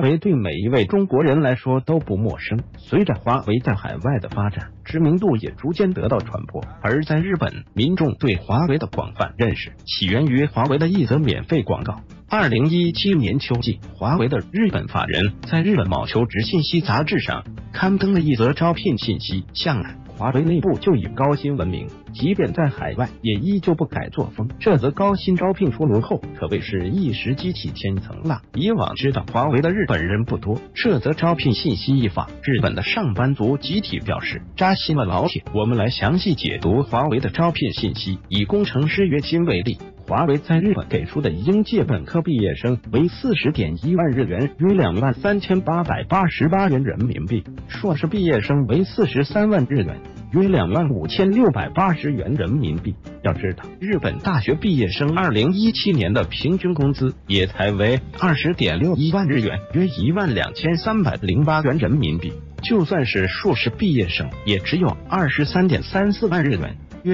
为对每一位中国人来说都不陌生。随着华为在海外的发展，知名度也逐渐得到传播。而在日本，民众对华为的广泛认识起源于华为的一则免费广告。2017年秋季，华为的日本法人在日本某求职信息杂志上刊登了一则招聘信息。向来华为内部就以高薪闻名，即便在海外也依旧不改作风。这则高薪招聘出炉后，可谓是一时激起千层浪。以往知道华为的日本人不多，这则招聘信息一发，日本的上班族集体表示扎心了老铁。我们来详细解读华为的招聘信息。以工程师月薪为例，华为在日本给出的应届本科毕业生为40.1万日元，约23888元人民币；硕士毕业生为43万日元，约25680元人民币。要知道，日本大学毕业生2017年的平均工资也才为20.61万日元，约12308元人民币。就算是硕士毕业生，也只有23.34万日元，约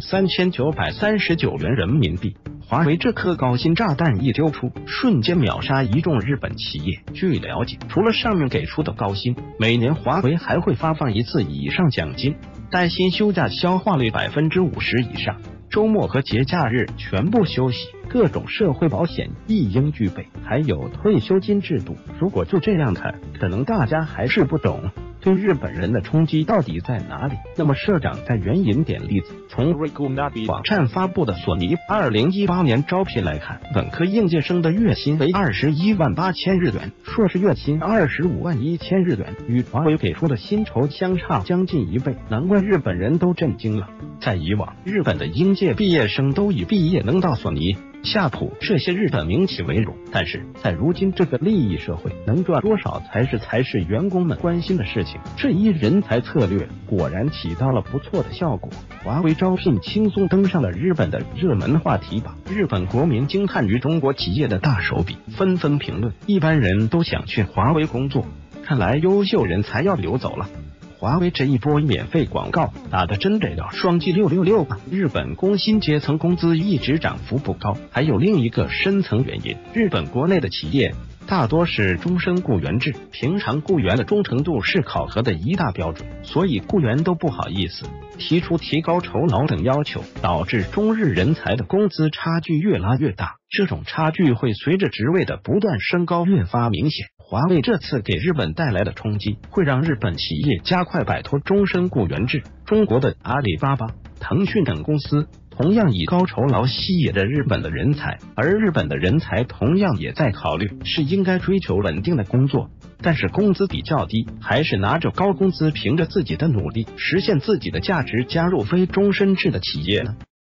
13939元人民币。华为这颗高薪炸弹一丢出，瞬间秒杀一众日本企业。据了解，除了上面给出的高薪，每年华为还会发放1次以上奖金，带薪休假消化率50%以上，周末和节假日全部休息，各种社会保险一应具备，还有退休金制度。如果就这样看，可能大家还是不懂对日本人的冲击到底在哪里。那么社长再援引点例子，从网站发布的索尼2018年招聘来看，本科应届生的月薪为21万8000日元，硕士月薪25万1000日元，与华为给出的薪酬相差将近1倍，难怪日本人都震惊了。在以往，日本的应届毕业生都以毕业能到索尼、夏普这些日本名企为荣，但是在如今这个利益社会，能赚多少才是员工们关心的事情。这一人才策略果然起到了不错的效果，华为招聘轻松登上了日本的热门话题榜。日本国民惊叹于中国企业的大手笔，纷纷评论，一般人都想去华为工作，看来优秀人才要流走了。华为这一波免费广告打得真得了双击666吧！日本工薪阶层工资一直涨幅不高，还有另一个深层原因，日本国内的企业大多是终身雇员制，平常雇员的忠诚度是考核的一大标准，所以雇员都不好意思提出提高酬劳等要求，导致中日人才的工资差距越拉越大。这种差距会随着职位的不断升高越发明显。华为这次给日本带来的冲击，会让日本企业加快摆脱终身雇员制。中国的阿里巴巴、腾讯等公司同样以高酬劳吸引着日本的人才，而日本的人才同样也在考虑是应该追求稳定的工作，但是工资比较低，还是拿着高工资凭着自己的努力实现自己的价值加入非终身制的企业呢？